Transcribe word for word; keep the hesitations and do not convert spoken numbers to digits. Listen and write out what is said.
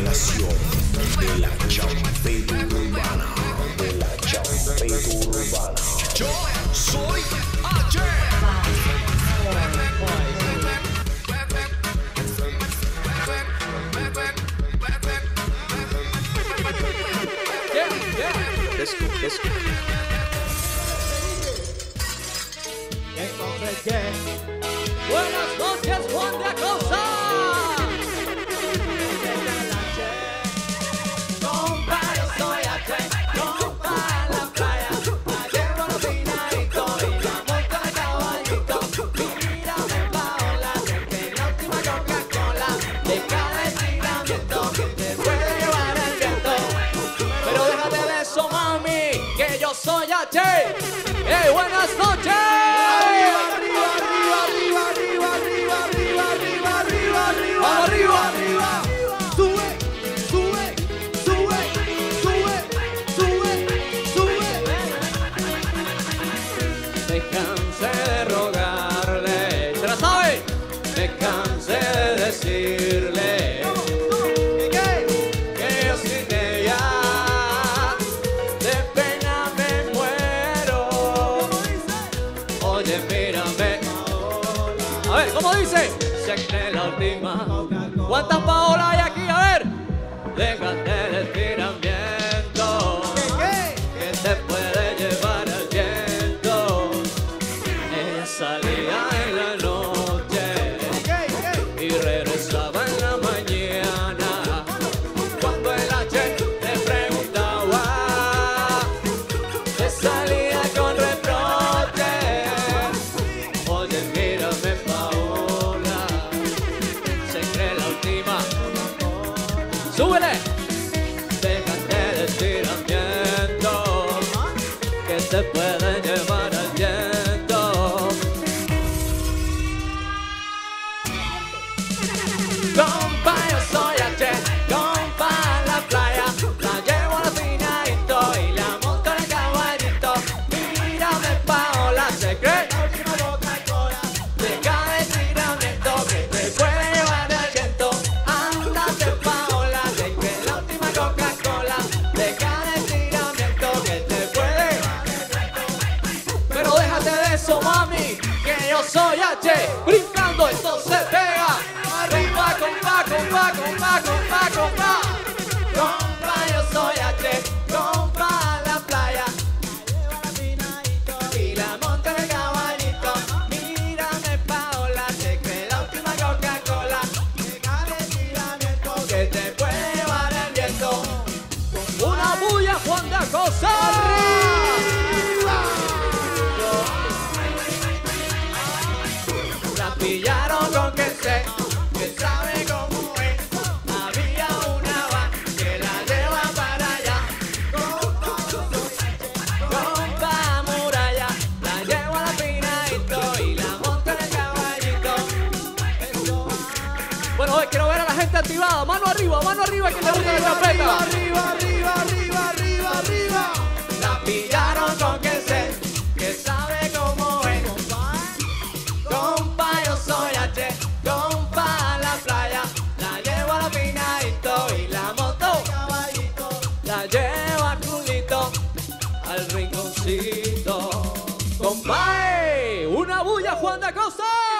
combinación de la champeta urbana, de la champeta urbana. Yo soy H. Yeah, yeah. Let's go, let's go. Encontré que buenas noches, Juan de Acosta. Compa, yo soy H, compa en la playa, la llevo a los finaditos y la monto de caballito. Mírame Paola, que la última Coca-Cola de cada estiramiento te puede llevar el viento. Pero déjate de eso, mami, que yo soy H. ¡Hey, buenas noches! Arriba, sube, sube, sube, sube, sube, sube. Me cansé de rogarle, ¿se la sabe? Me cansé de decirle que yo sin ella de pena me muero. Oye, mírame. A ver, ¿cómo dice? Sé que la última. ¿Cuántas Paola hay aquí? A ver. Déjate de estiramiento. ¿Qué, qué? Que te puede llevar al viento. Ella salía en la noche. ¿Qué, qué? Y regresaba en la mañana. Cuando el H le preguntaba, te salía con reproche. Oye, mírame, Paola. Se cree la última. ¡Súbele! Déjate de estiramiento, que te pueden llevar al viento. Compa, yo soy H, compa en la playa, la llevo a la finadito y la monto en el caballito. Mírame, Paola, se cree la última Coca-Cola de cada estiramiento que te puede llevar al viento. Ándate, Paola, de que la última Coca-Cola de cada estiramiento que te puede llevar al viento. Pero déjate de eso, mami, que yo soy H, brincando esto se pega. Arriba, compa, compa, compa, compa, compa. Compa, yo soy H, compa en la playa, y la monta en el caballito. Mírame, Paola, sé que la última Coca-Cola de cada estiramiento que te puede llevar el viento. Una bulla, Juan de Acosta. La pillaron con que sé, que sabe cómo es. Había una van que la lleva para allá. Compa muralla, la llevo a la finadito y la monto en el caballito. Bueno, hoy quiero ver a la gente activada. Mano arriba, mano arriba, que le gusta la champeta. Arriba, arriba, arriba, arriba, arriba. La pillaron con que sé, que sabe cómo es. Compa, yo soy H, compa en la playa, la llevo a la finadito y la moto, la llevo al culito, al rinconcito. Compa, una bulla, Juan de Acosta.